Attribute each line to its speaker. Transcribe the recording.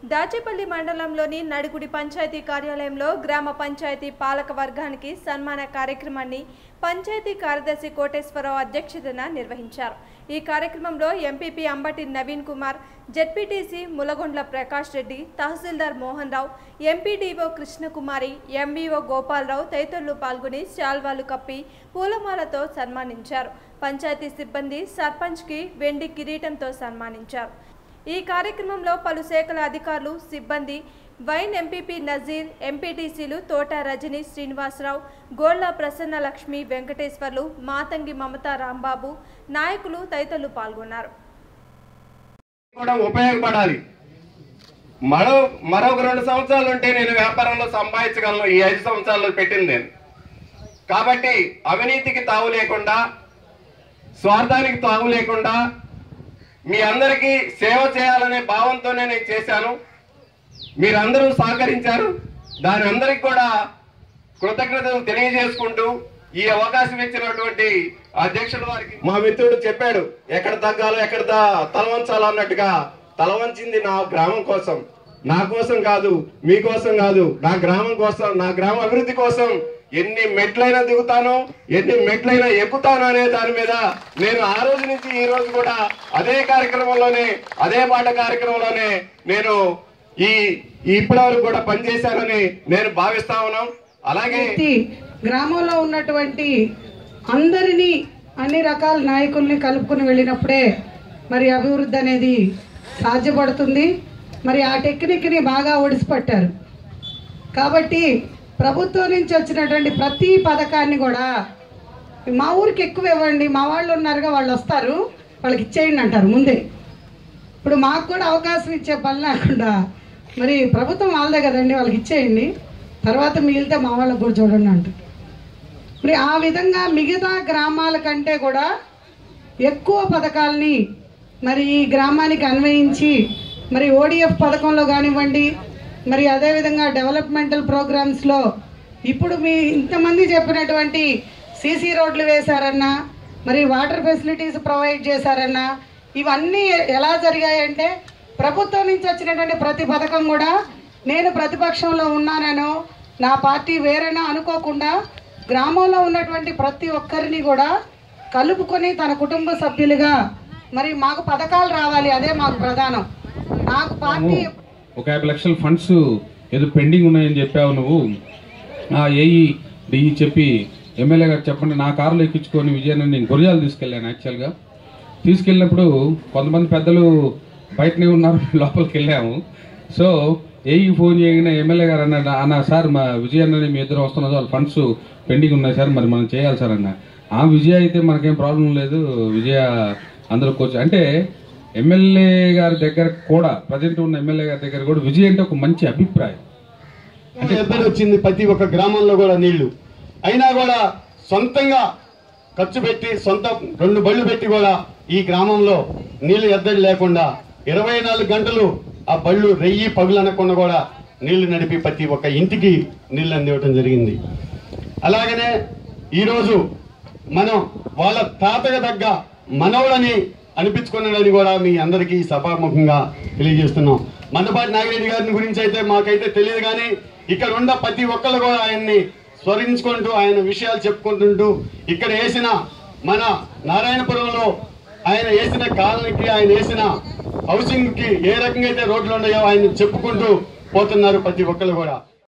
Speaker 1: దాచేపల్లి మండలంలోని నడిగుడి పంచాయతీ కార్యాలయంలో గ్రామ పంచాయతీ పాలక వర్గానికి సన్మాన కార్యక్రమాన్ని పంచాయతీ కార్యదర్శి కోటేశ్వరరావు అధ్యక్షతన నిర్వహించారు. ఈ కార్యక్రమంలో ఎంపీపీ అంబటి నవీన్ కుమార్, జెడ్పీటీసీ ములగొండ్ల ప్రకాష్ రెడ్డి, తహసీల్దార్ మోహన్ రావు, ఎంపీడీఓ కృష్ణకుమారి, ఎంవీఓ గోపాలరావు తదితరులు పాల్గొని శాల్వాలు కప్పి పూలమాలతో సన్మానించారు. పంచాయతీ సిబ్బంది సర్పంచ్కి వెండి కిరీటంతో సన్మానించారు. ఈ కార్యక్రమంలో పలు శాఖల అధికారులు, సిబ్బంది, వైన్ ఎంపీపీ నజీర్, ఎంపీటీసీలు తోట రజని శ్రీనివాసరావు, గోళ్ల ప్రసన్న లక్ష్మి వెంకటేశ్వర్లు, మాతంగి మమతా రాంబాబు, నాయకులు తదితరులు పాల్గొన్నారు.
Speaker 2: ఉపయోగపడాలి. మరొక 2 సంవత్సరాలు ఉంటే నేను వ్యాపారంలో సంపాదించగలను. ఈ 5 సంవత్సరాల్లో పెట్టింది నేను. కాబట్టి అవినీతికి తావు లేకుండా, స్వార్థానికి తావు లేకుండా మీ అందరికీ సేవ చేయాలనే భావంతోనే నేను చేశాను. మీరందరూ సహకరించారు. దాని అందరికి కూడా కృతజ్ఞతలు తెలియజేసుకుంటూ ఈ అవకాశం ఇచ్చినటువంటి అధ్యక్షుల వారికి, మా మిత్రుడు చెప్పాడు ఎక్కడ తగ్గాలో ఎక్కడ తలవంచాలో అన్నట్టుగా తలవంచింది నా గ్రామం కోసం, నా కోసం కాదు, మీకోసం కాదు, నా గ్రామం కోసం, నా గ్రామ అభివృద్ధి కోసం ఎన్ని మెట్లైనా దిగుతానో, ఎన్ని మెట్లైనా ఎక్కుతానో అనే దాని మీద నేను ఆ రోజు నుంచి ఈ రోజు కూడా అదే కార్యక్రమంలోనే, అదే పాట కార్యక్రమంలోనే నేను ఇప్పటి వరకు కూడా పనిచేశానని నేను భావిస్తా ఉన్నాం. అలాగే
Speaker 3: గ్రామంలో ఉన్నటువంటి అందరినీ, అన్ని రకాల నాయకుల్ని కలుపుకుని వెళ్ళినప్పుడే మరి అభివృద్ధి అనేది సాధ్యపడుతుంది. మరి ఆ టెక్నిక్ని బాగా ఒడిసిపట్టారు. కాబట్టి ప్రభుత్వం నుంచి వచ్చినటువంటి ప్రతి పథకాన్ని కూడా మా ఊరికి ఎక్కువ ఇవ్వండి, మా వాళ్ళు ఉన్నారుగా, వాళ్ళు వస్తారు, వాళ్ళకి ఇచ్చేయండి అంటారు ముందే. ఇప్పుడు మాకు కూడా అవకాశం ఇచ్చే పని లేకుండా మరి ప్రభుత్వం వాళ్ళదే కదండి, వాళ్ళకి ఇచ్చేయండి, తర్వాత మిగిలితే మా వాళ్ళకి కూడా చూడండి అంటారు. మరి ఆ విధంగా మిగతా గ్రామాల కంటే కూడా ఎక్కువ పథకాలని మరి ఈ గ్రామానికి అన్వయించి మరి ఓడిఎఫ్ పథకంలో కానివ్వండి, మరి అదేవిధంగా డెవలప్మెంటల్ ప్రోగ్రామ్స్లో ఇప్పుడు మీ ఇంతమంది చెప్పినటువంటి సీసీ రోడ్లు వేశారన్నా, మరి వాటర్ ఫెసిలిటీస్ ప్రొవైడ్ చేశారన్నా, ఇవన్నీ ఎలా జరిగాయంటే ప్రభుత్వం నుంచి వచ్చినటువంటి ప్రతి పథకం కూడా నేను ప్రతిపక్షంలో ఉన్నానో, నా పార్టీ వేరేనా అనుకోకుండా గ్రామంలో ఉన్నటువంటి ప్రతి ఒక్కరిని కూడా కలుపుకొని తన కుటుంబ సభ్యులుగా మరి మాకు పథకాలు రావాలి, అదే మాకు ప్రధానం. నాకు పార్టీ
Speaker 4: ఒక 50 లక్షల ఫండ్స్ ఏదో పెండింగ్ ఉన్నాయని చెప్పావు నువ్వు. ఏఈ డిఈ చెప్పి ఎమ్మెల్యే గారు చెప్పండి, నా కారులో ఎక్కించుకొని విజయాన్ని నేను గురజాలు తీసుకెళ్ళాను. యాక్చువల్గా తీసుకెళ్ళినప్పుడు కొంతమంది పెద్దలు బయటనే ఉన్నారు, లోపలికి వెళ్ళాము. సో ఏఈ ఫోన్ చేయగానే ఎమ్మెల్యే గారు అన్న సార్ మా విజయాన్ని మీ ఇద్దరు వస్తున్నది, వాళ్ళ ఫండ్స్ పెండింగ్ ఉన్నాయి సార్, మరి మనం చేయాలి సార్ అన్న. ఆ విజయ అయితే మనకేం ప్రాబ్లం లేదు, విజయ అందరూ కూర్చో అంటే ఎమ్మెల్యే గారి దగ్గర కూడా, ప్రజెంట్ ఉన్న ఎమ్మెల్యే గారి దగ్గర కూడా విజయ్ అంటే ఒక మంచి అభిప్రాయం.
Speaker 5: అంటే ఇబ్బంది వచ్చింది ప్రతి ఒక్క గ్రామంలో కూడా నీళ్లు, అయినా కూడా సొంతంగా ఖర్చు పెట్టి సొంత 2 బళ్ళు పెట్టి కూడా ఈ గ్రామంలో నీళ్లు ఎద్దడి లేకుండా 24 గంటలు ఆ బళ్ళు రెయ్యి పగులు అనకుండా కూడా నీళ్లు నడిపి ప్రతి ఒక్క ఇంటికి నీళ్లు అందివ్వటం జరిగింది. అలాగనే ఈరోజు మనం వాళ్ళ తాతగా తగ్గ మనవడని అనిపించుకున్నాడని కూడా మీ అందరికీ సభాముఖంగా తెలియజేస్తున్నాం. మందపాటి నాగిరెడ్డి గారిని గురించి అయితే మాకైతే తెలియదు, కానీ ఇక్కడ ఉన్న ప్రతి ఒక్కరు కూడా ఆయన్ని స్మరించుకుంటూ ఆయన విషయాలు చెప్పుకుంటుంటూ ఇక్కడ వేసిన మన నారాయణపురంలో ఆయన వేసిన కాలనీకి, ఆయన వేసిన హౌసింగ్కి ఏ రకంగా అయితే రోడ్లు ఉన్నాయో ఆయన చెప్పుకుంటూ పోతున్నారు ప్రతి ఒక్కరు కూడా.